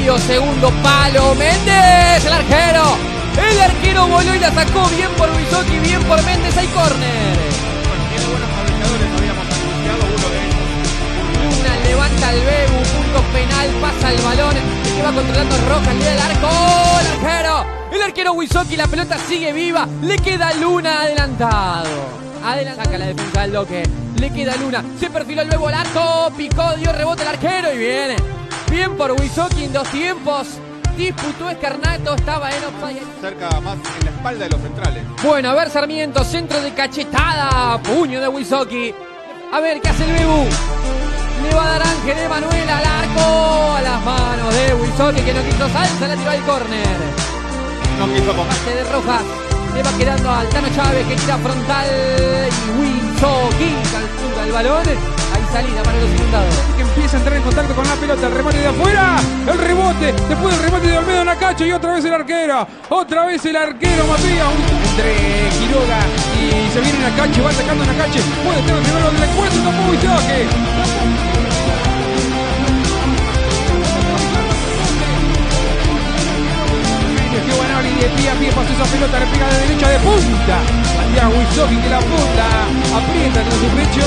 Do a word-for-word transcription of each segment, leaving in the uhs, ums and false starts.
desvío, segundo palo, Méndez, el arquero. El arquero voló y la sacó, bien por Wisocki, bien por Méndez, hay córner. Bueno, tiene buenos cabeceadores, habíamos anunciado uno de ellos. Luna levanta el Bebu, punto penal, pasa el balón, el que va controlando Rojas, le da el arco, el arquero. El arquero Wisocki, la pelota sigue viva, le queda Luna adelantado. Adelanta, saca la defensa del Doque, le queda Luna, se perfiló el Bebu al arco, picó, dio rebote el arquero y viene. Bien por Wisocki en dos tiempos. Disputó Escarnato, estaba en offside. Cerca más en la espalda de los centrales. Bueno, a ver Sarmiento, centro de cachetada, puño de Wisocki. A ver qué hace el Bebu. Le va a dar Ángel Emanuel al arco, a las manos de Wisocki que no quiso salsa, la tiró al córner. No quiso comer. Parte de Rojas, le va quedando al Tano Chávez que tira frontal y Wisocki calcula el balón. Hay salida para los inundados. Que empieza a entrar en contacto con la pelota, el remate de afuera, el rebote, después el remate de Olmedo Nacacho y otra vez el arquero, otra vez el arquero Matías, entre Quiroga y se viene Nacacho, va atacando Nacacho, puede estar el primero del encuentro, tampoco Wisocki. Qué buena hora y de pie a pie pasó esa pelota, le pega de derecha de punta. Matías Wisocki que la punta aprieta con su pecho.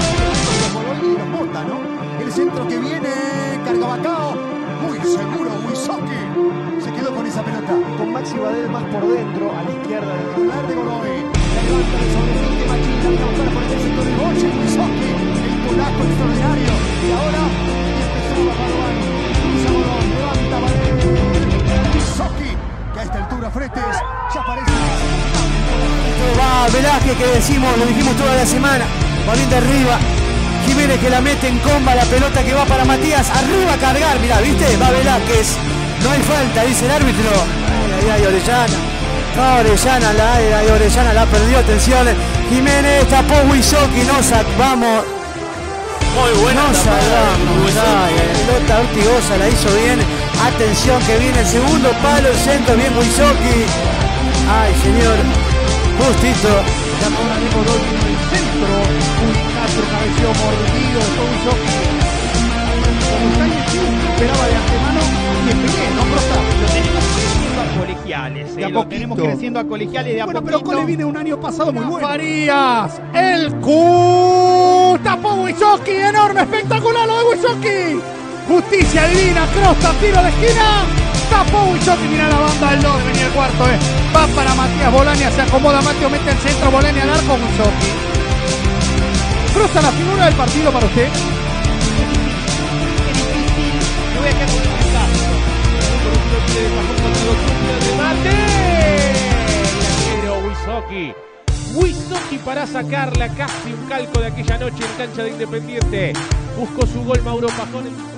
El centro que viene, Cargabacao, muy seguro Wisocki, se quedó con esa pelota. Con Maxi Badel más por dentro, a la izquierda del titular de Godoy. La levanta de sobrefiente Machín, la voy a buscar por el sector de Boche, Wisocki, el polaco extraordinario. Y ahora, y empezó a bajar Bani, cruza Godoy, levanta Badel, Wisocki, que a esta altura Fretes ya parece. Va Velázquez, que decimos, lo dijimos toda la semana, va bien de arriba. Jiménez que la mete en comba, la pelota que va para Matías, arriba a cargar, mirá, ¿viste? Va Velázquez, no hay falta, dice el árbitro. Ay, ay, ay, Orellana, no, Orellana, la, ay, Orellana la perdió, atención, Jiménez tapó Wisocki, no sac, vamos. Muy buena. No salvamos, ay, la pelota Ortigosa la hizo bien, atención que viene el segundo palo, el centro, bien Wisocki. Ay, señor, justito. La bola de Godoy en el centro, un Castro cabeció mordido, Wisocki. Esperaba de antemano y en pie, no brota. Lo tenemos creciendo a colegiales, De a eh, lo poquito. tenemos creciendo a colegiales de a Bueno, poquito. pero Cole viene un año pasado muy bueno. Farías, el Q, tapó Wisocki, enorme, espectacular lo de Wisocki. Justicia divina, crosta, tiro de esquina. Tapó Wisocki, mira la banda del dos, venía el cuarto, eh. Va para Matías Bolania, se acomoda Mateo, mete el centro, Bolania al arco, Wisocki. ¿Crosta la figura del partido para usted? Es difícil, me voy a quedar con el Wisocki. Wisocki para sacarla, casi un calco de aquella noche en cancha de Independiente. Buscó su gol Mauro Pajón.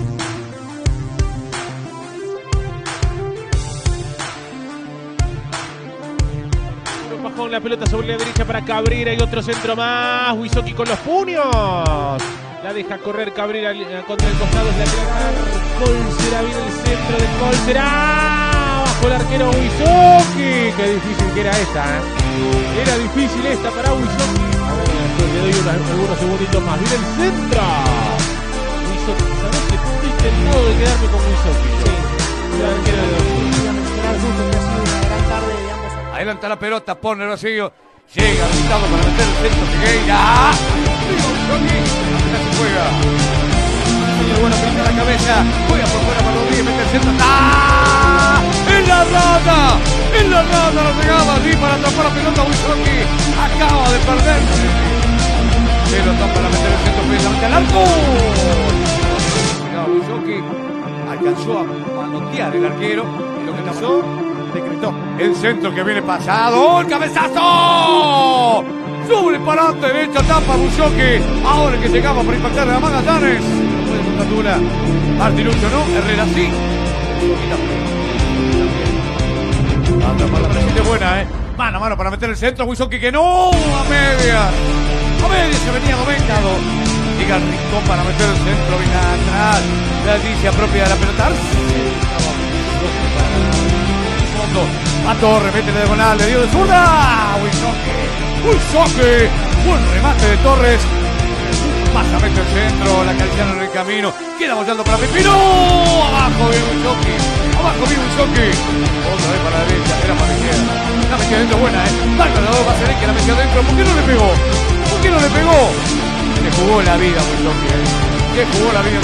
Pajón, la pelota sobre la derecha para Cabrera y otro centro más. Wisocki con los puños. La deja correr Cabrera contra el costado. Es la Colsera, viene el centro de Colsera. Bajo el arquero Wisocki. Qué difícil que era esta, ¿eh? Era difícil esta para Wisocki. A ver, después le doy unos, algunos segunditos más. Viene el centro. Wisocki, ¿sabés que estoy tentado de quedarme con Wisocki? Sí. El arquero de dos. Adelanta la pelota, pone el vacío. Llega Gustavo para meter el centro. Figueira. Se juega. Bueno, pinta la cabeza. Juega por fuera para Rodríguez. Mete el centro. ¡Ah! ¡En la rata! ¡En la rata! No llegaba así para atrapar la pelota. Wisocki acaba de perder. Pelota para meter el centro. Precisamente al arco. Wisocki alcanzó a manotear el arquero. Y lo que pasó, decretó el centro que viene pasado. ¡El cabezazo! Sobre para adelante, derecha, tapa Wisocki. Ahora que llegaba por impactar de la Magallanes. No puede contratura. Martinucho no, Herrera sí. Atrapa la presente buena, eh. Mano a mano para meter el centro. Wisocki que no, a media. A media se venía Domécado. Llega el rincón para meter el centro. Viene atrás. La dice propia de la pelota. A Torres, mete la diagonal, le dio de zurda. Wisocki, Wisocki, buen remate de Torres. Pasa, mete el centro, la calciana Ricardo. camino. Queda bollando para Pepino. Abajo viene Wisocki. Abajo viene Wisocki. Otra vez para la derecha. Era para la izquierda. La metió adentro buena, eh. Marca la dos, va a ser que la metió adentro. ¿Por qué no le pegó? ¿Por qué no le pegó? Se jugó la vida Wisocki, eh. Se jugó la vida.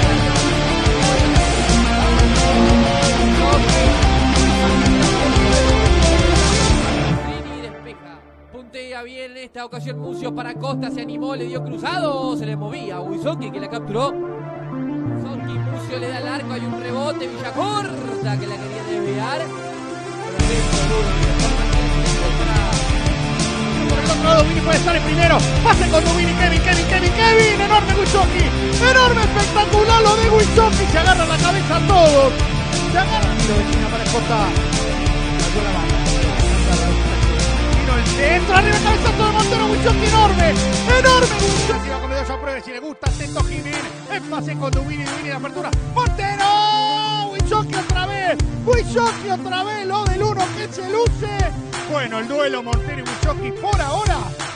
Puntea bien en esta ocasión Mucio para Costa, se animó, le dio cruzado, se le movía a Wisocki que la capturó. Wisocki, Mucio le da el arco, hay un rebote, Villacorta que la quería desviar. Por el otro lado, Dubini puede estar en primero. Pase con Dubini, Kevin, Kevin, Kevin, Kevin. Enorme Wisocki. Enorme, espectacular lo de Wisocki. Se agarra la cabeza a todos. Se agarra. Tiro de esquina para Escota. Sacó la banda. Vino el centro, arriba cabeza todo Montero. Wisocki enorme. Enorme Wisocki. Va con el dos a prueba. Si le gusta, atento Jiménez. En pase con Dubini, Dubini de apertura. Montero. Wisocki otra vez. Wisocki otra vez. Lo del uno que se luce. Bueno, el duelo Montero y Wisocki por ahora.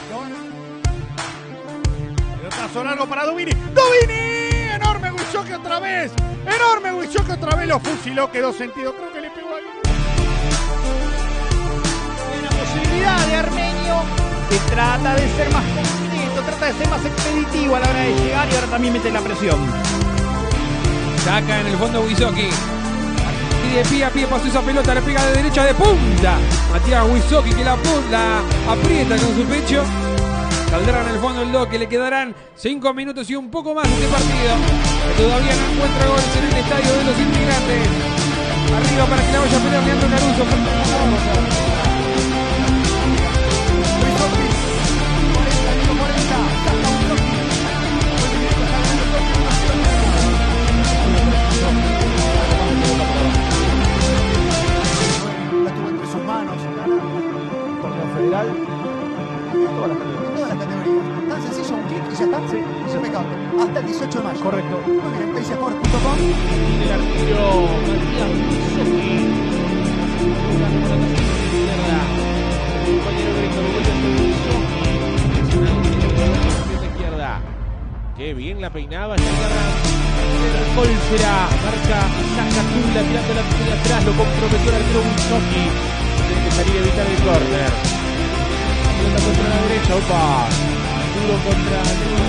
Pelotazo largo para Dubini. ¡Dubini! Enorme Wisocki otra vez. Enorme Wisocki otra vez. Lo fusiló, quedó sentido. Creo que le pegó ahí. Una posibilidad de Armenio que trata de ser más concreto, trata de ser más expeditivo a la hora de llegar y ahora también mete la presión. Saca en el fondo Wisocki. Y de pie a pie pasó esa pelota, le pega de derecha de punta. Matías Wisocki que la, la aprieta con su pecho. Saldrá en el fondo el do, que le quedarán cinco minutos y un poco más de este partido. Que todavía no encuentra goles en el estadio de los Inmigrantes. Arriba para que la vaya a pelear Leandro Caruso. Federal, todas las categorías. Todas las categorías. Tan sencillo, un clic y ya está. Sí, es impecable. Hasta el dieciocho de mayo. Correcto. Muy bien, paysport punto com. Y el arquero Matías Wisocki. La izquierda. El compañero Greco de vuelta sobre Wisocki. Es una izquierda. Qué bien la peinaba. Ya agarra. El gol será. Marca Zacatula tirando la pelota atrás. Lo comprometió el arquero Wisocki. Tiene que salir a evitar el córner. Pelota contra la derecha, opa. Duro contra Duro.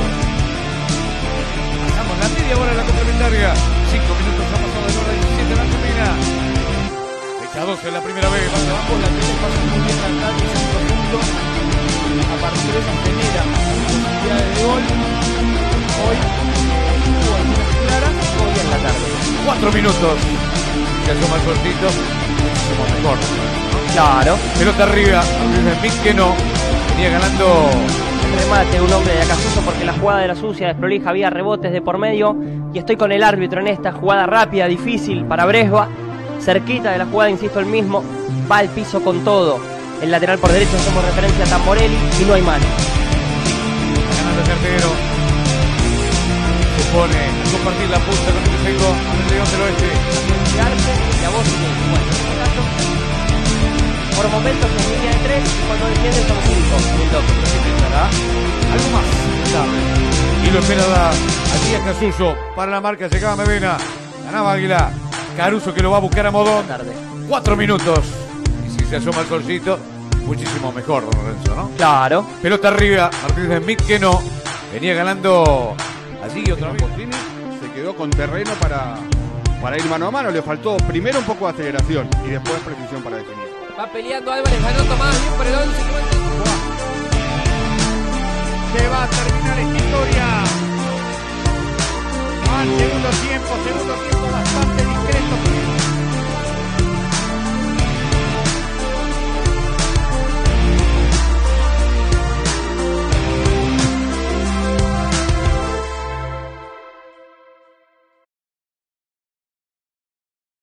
Pasamos la media hora de la complementaria. Cinco minutos ha pasado de la hora diecisiete de la Argentina. Fecha doce en la primera vez. Van abajo, la tiene pasa muy bien al ataque, es un profundo. A partir de eso genera posibilidades de gol. Hoy tuvo algunas claras, hoy en la tarde. Cuatro minutos. Se asoma el cortito. Muchísimo mejor. Claro. Pelota arriba. Mick que no. Venía ganando. El remate, un hombre de Acasuso porque la jugada era sucia, desprolija, había rebotes de por medio. Y estoy con el árbitro en esta jugada rápida, difícil para Bresba. Cerquita de la jugada, insisto, el mismo. Va al piso con todo. El lateral por derecho, hacemos referencia a Tamborelli y no hay mano. Ganando el cartero. Se pone a compartir la punta con el seco con el León del Oeste. Y a vos, bueno, en este caso, por momentos en línea de tres y cuando defienden son cinco en el doble. Algo más. Y lo espera a Matías Casuso para la marca. Llegaba Medina. Ganaba Águila. Caruso que lo va a buscar a Modón. Cuatro minutos. Y si se asoma el solcito, muchísimo mejor, don Lorenzo, ¿no? Claro. Pelota arriba. Martínez de Mick que no. Venía ganando allí otra vez. Se quedó con terreno para, para ir mano a mano. Le faltó primero un poco de aceleración y después precisión para definir. Va peleando Álvarez, ganó Tomás, bien por el once,